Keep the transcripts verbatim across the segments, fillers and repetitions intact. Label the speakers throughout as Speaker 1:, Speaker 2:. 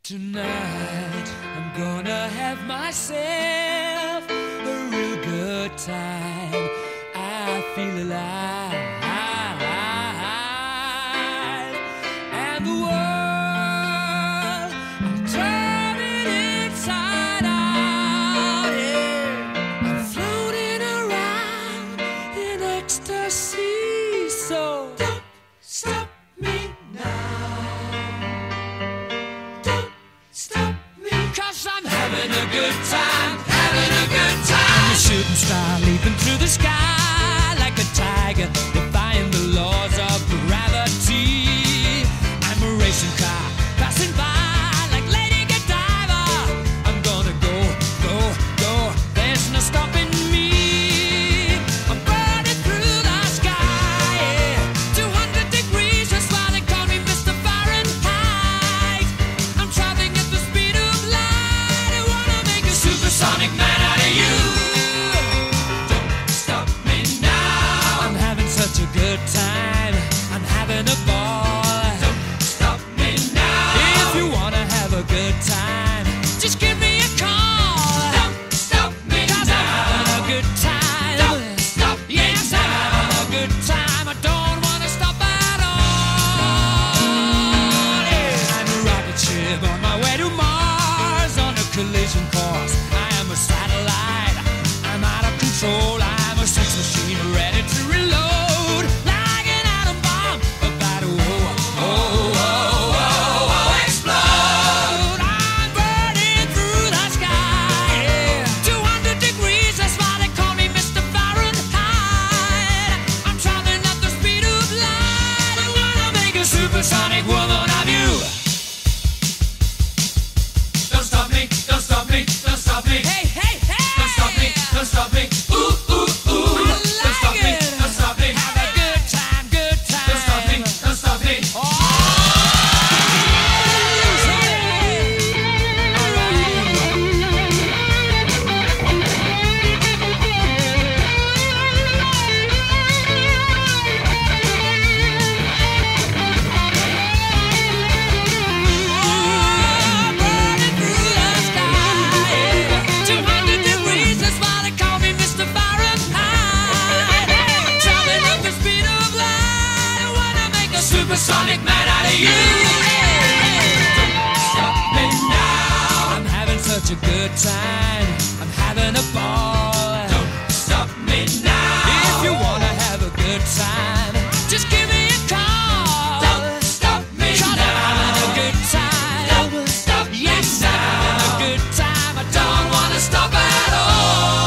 Speaker 1: Tonight I'm gonna have myself a real good time. I feel alive, and the world, I'll turn it inside out. Yeah, I'm floating around in ecstasy. So don't stop me now. I'm having a good time, having a good time. I'm a shooting star leaping through the sky like a tiger, defying the laws of gravity. I'm a racing car passing by like Lady Godiva. I'm gonna go, go, go. There's no stopping me. I'm burning through the sky, yeah. two hundred degrees, that's why they call me Mister Fahrenheit. I'm traveling at the speed of light. Supersonic man out of you. Don't stop me now. I'm having such a good time. I'm having a ball. Don't stop me now. If you wanna have a good time, just give me a call. Don't stop me now. I'm having a good time. Don't stop me yes, now. I'm having a good time. I don't wanna stop at all. Yeah. I'm a rocket ship on my way to Mars on a collision course. Satellite, I'm out of control. I'm a sex machine ready to reload, like an atom bomb about to oh, oh, oh, oh, oh, explode. I'm burning through the sky, yeah. two hundred degrees, that's why they call me Mister Fahrenheit. I'm traveling at the speed of light. I wanna make a supersonic woman of you. Don't stop me, don't stop me, don't stop me. Hey. Don't stop me, ooh, ooh, ooh. Like don't stop it. me, don't stop me. Have a good time, good time. Don't stop me, don't stop me. Oh. Supersonic man out of you. Don't stop me now. I'm having such a good time. I'm having a ball. Don't stop me now. If you wanna have a good time, just give me a call. Don't stop me now. I'm having a good time. Don't stop me yes, now. I'm having a good time. I don't wanna stop at all.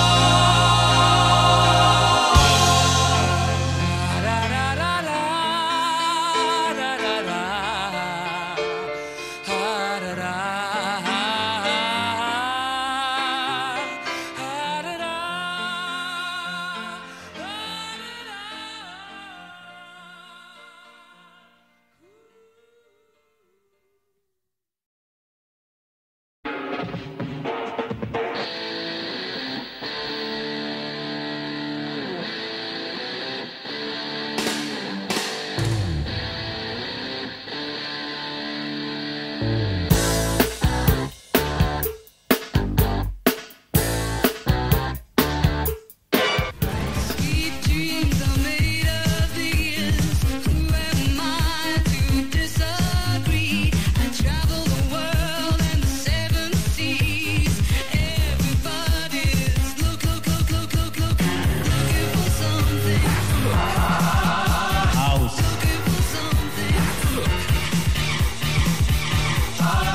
Speaker 2: House.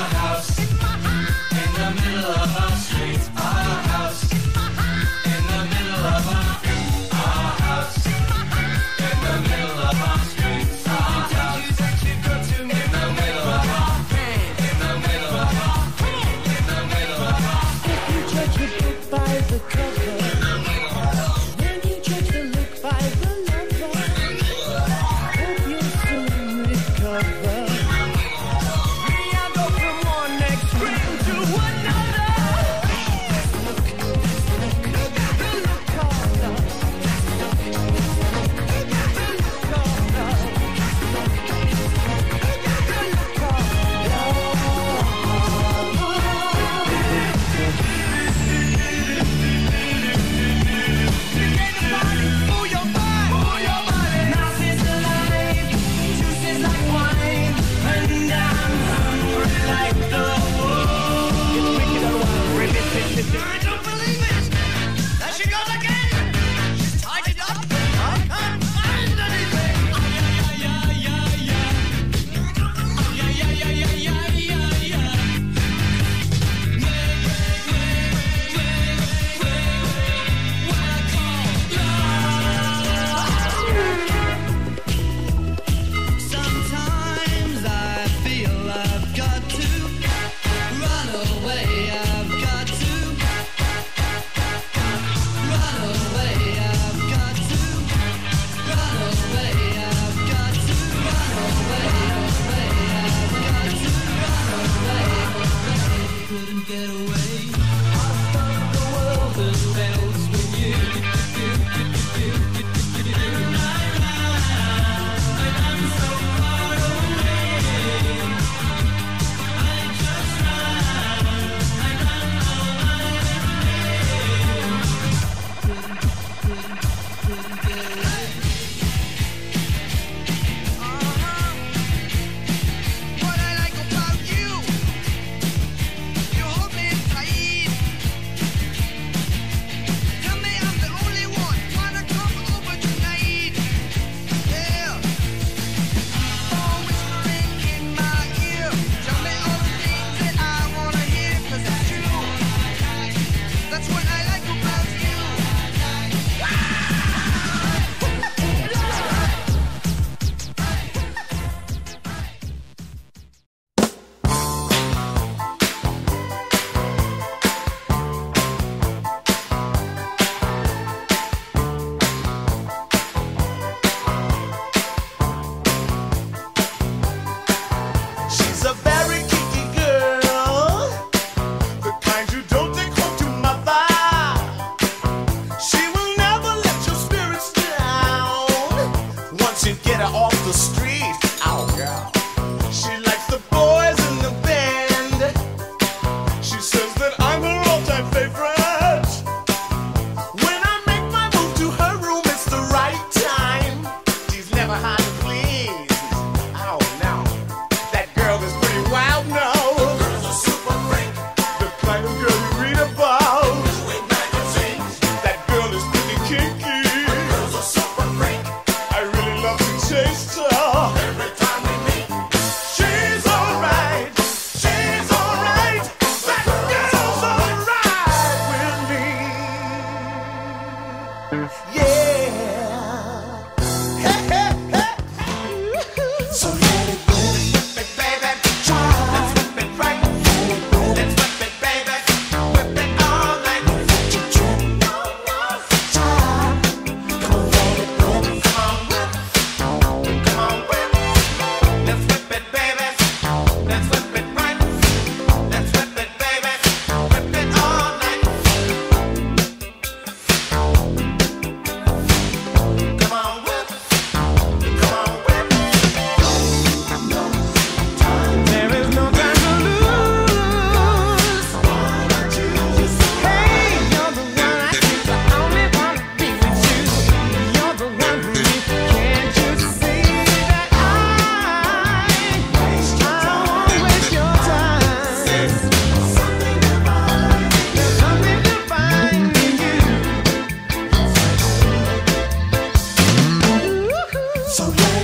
Speaker 2: So